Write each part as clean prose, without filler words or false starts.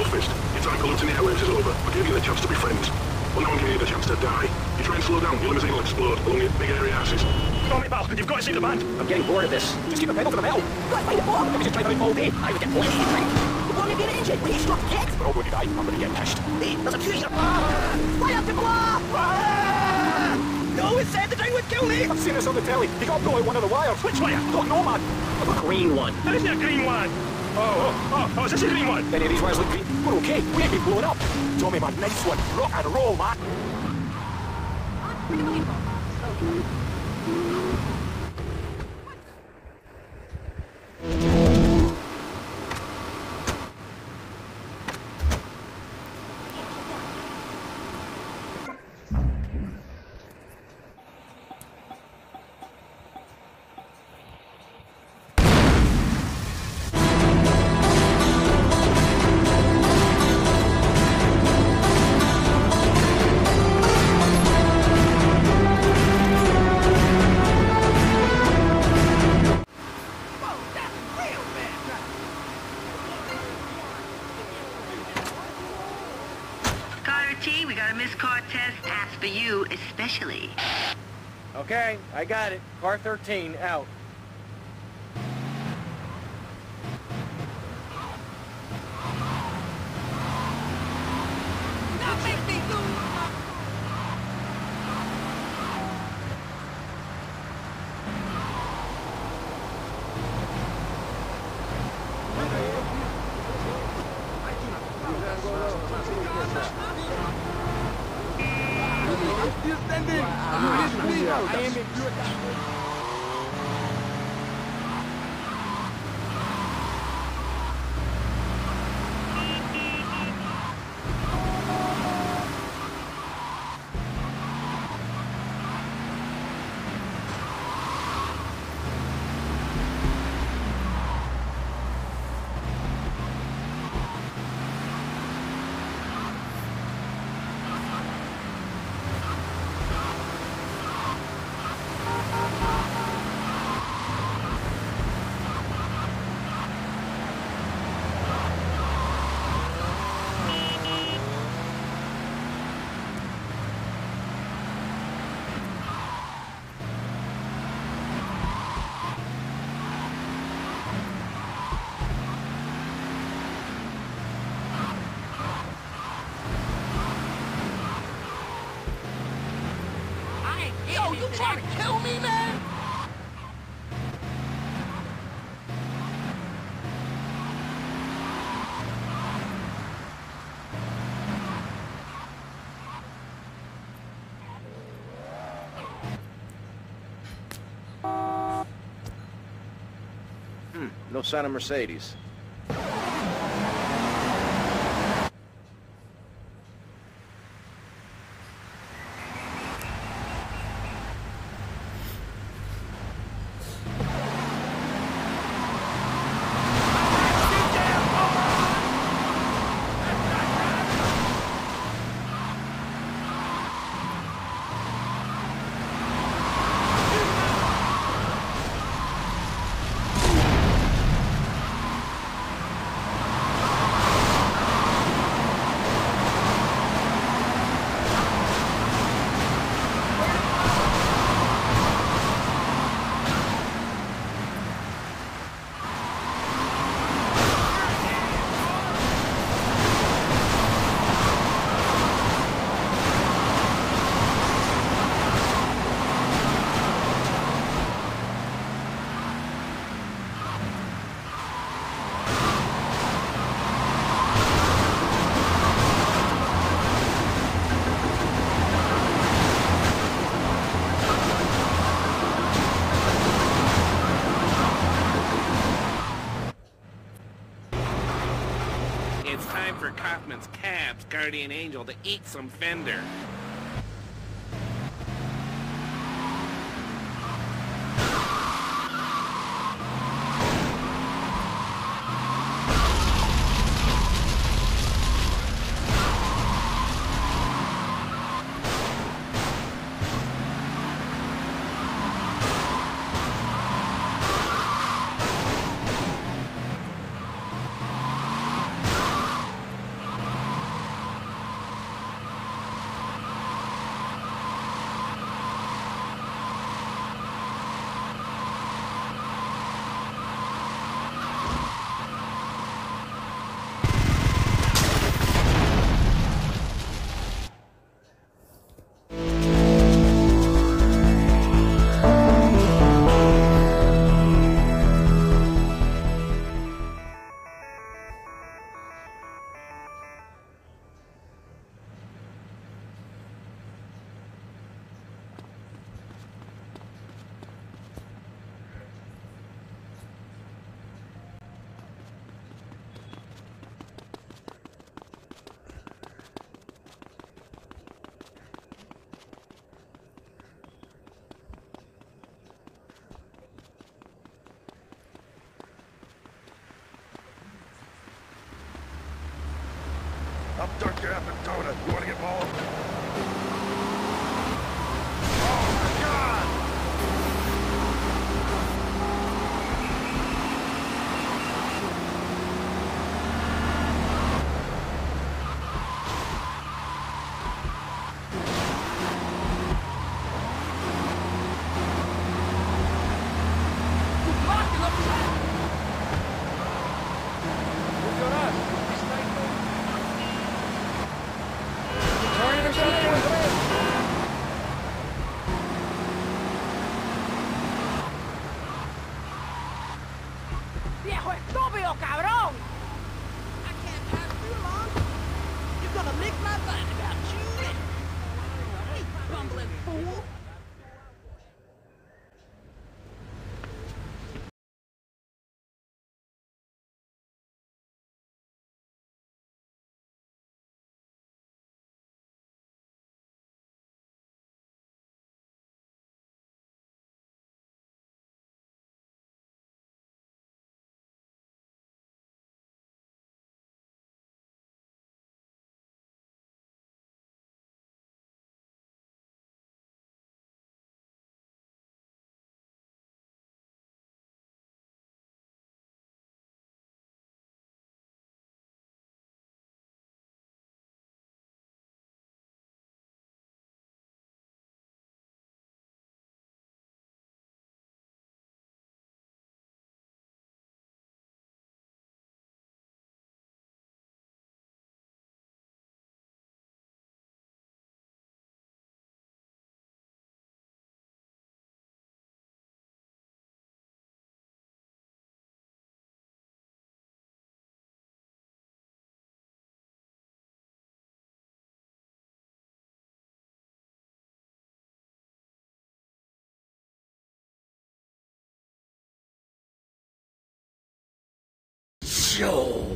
Fist. Your time polluting the airwaves is over. I gave you the chance to be friends. Well, no one gave you the chance to die. You try and slow down, your limousine will explode along your big airy asses. Come on, mate, pal. You've got to see the band. I'm getting bored of this. Just keep the pedal to the metal. Let's find a bomb. If we just drive around all day, I would get plenty to drink. The bomb in your engine. Will you stop the kids? We're all going to die. I'm going to get pissed. Hey, there's a fuse. Fly up the blow! No, it said the thing would kill me! I've seen this on the telly. You got to blow out one of the wires. Which wire? I don't know, man. A green one. There isn't a green one. Oh, is this a green one? Any of these wires look green? We're okay. We ain't been blown up. Tommy, man, nice one. Rock and roll, man. We got a missed car test asked for you especially. Okay, I got it. Car 13, out. Now make me do. Yo, you trying to kill me, man? No sign of Mercedes. It's time for Kaufman's Cab's Guardian Angel to eat some fender. I'm Dirk your effing donut. You wanna get mauled? ¡Viejo estúpido, cabrón! I can't pass through long. You're gonna lick my mind about you. You bumbling fool. Joe.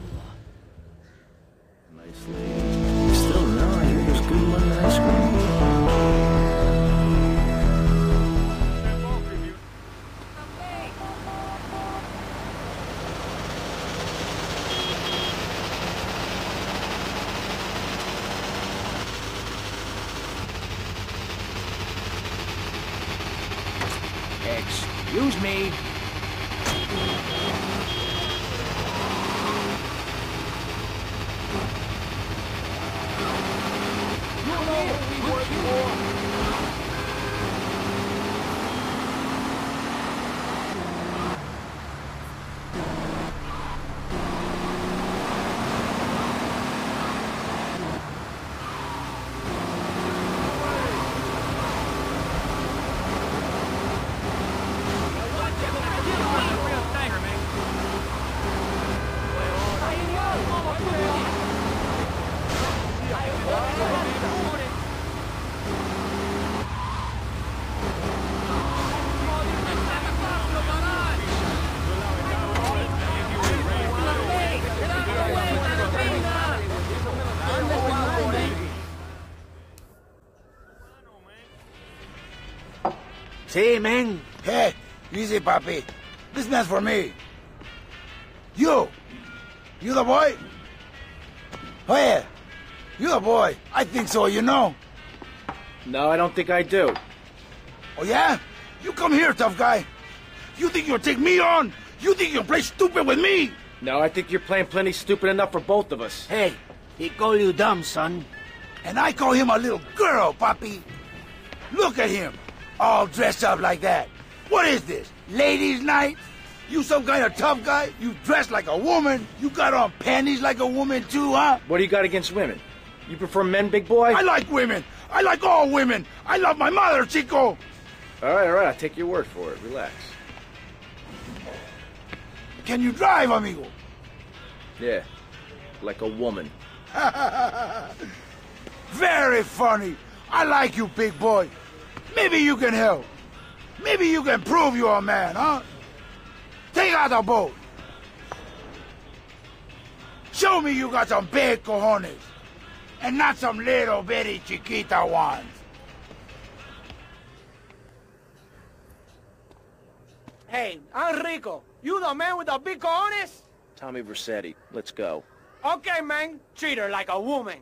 Nice lady. Still no, I hear there's good money in ice cream. Excuse me. See, man. Hey, easy, papi. This man's for me. You the boy? Oh, yeah. You the boy. I think so, you know. No, I don't think I do. Oh, yeah? You come here, tough guy. You think you'll take me on? You think you'll play stupid with me? No, I think you're playing plenty stupid enough for both of us. Hey, he call you dumb, son. And I call him a little girl, papi. Look at him. All dressed up like that. What is this? Ladies' night? You some kind of tough guy? You dress like a woman? You got on panties like a woman too, huh? What do you got against women? You prefer men, big boy? I like women. I like all women. I love my mother, Chico. All right, I'll take your word for it. Relax. Can you drive, amigo? Yeah, like a woman. Very funny. I like you, big boy. Maybe you can help. Maybe you can prove you're a man, huh? Take out the boat. Show me you got some big cojones. And not some little bitty chiquita ones. Hey, I'm Rico. You the man with the big cojones? Tommy Vercetti. Let's go. Okay, man. Treat her like a woman.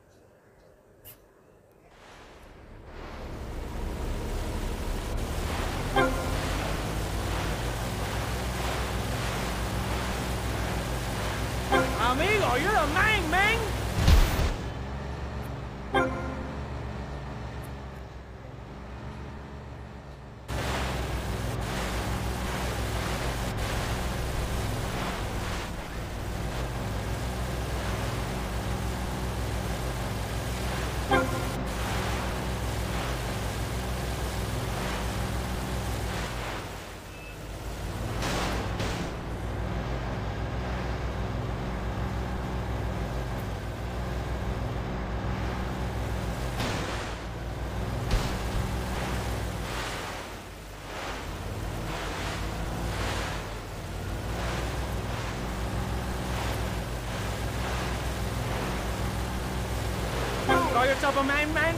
Amigo, you're the man, man! Call yourself a man, man?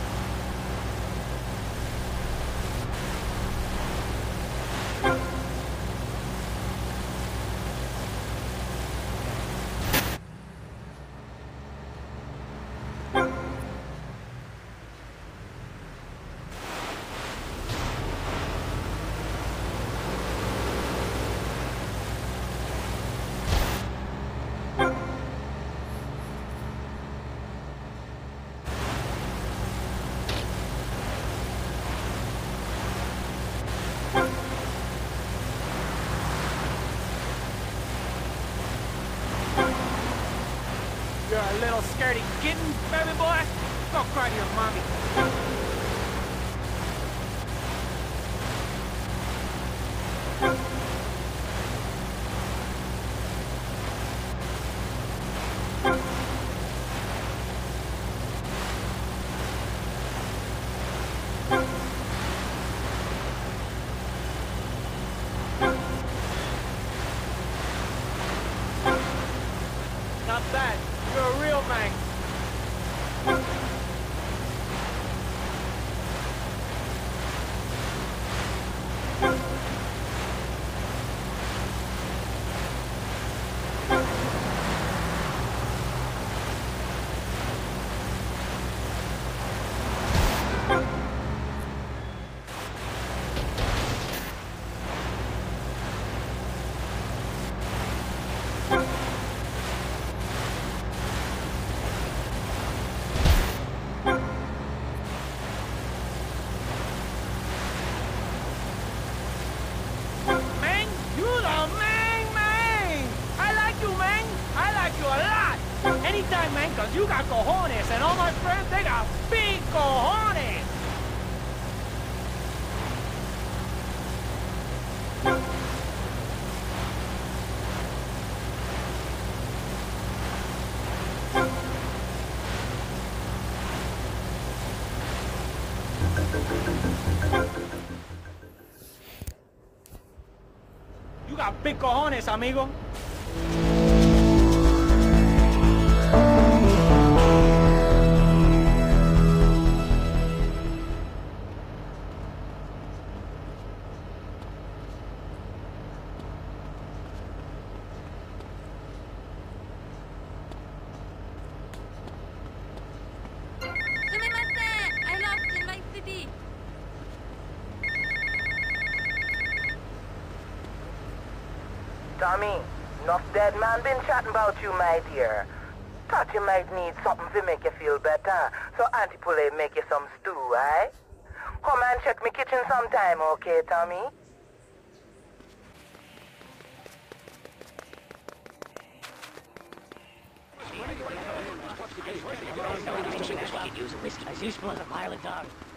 You're a little scaredy kitten, baby boy. Go cry to your mommy. Not bad. You're a real man. Man, you the man. I like you, man. I like you a lot. Anytime, man, because you got cojones, and all my friends, they got big cojones. You got big cojones, amigo. I lost in my city. Tommy, enough dead man been chatting about you, my dear. Thought you might need something to make you feel better, so Auntie Poulet make you some stew, eh? Come and check me kitchen sometime, okay, Tommy? I could use a whiskey. I used to a pile of dog.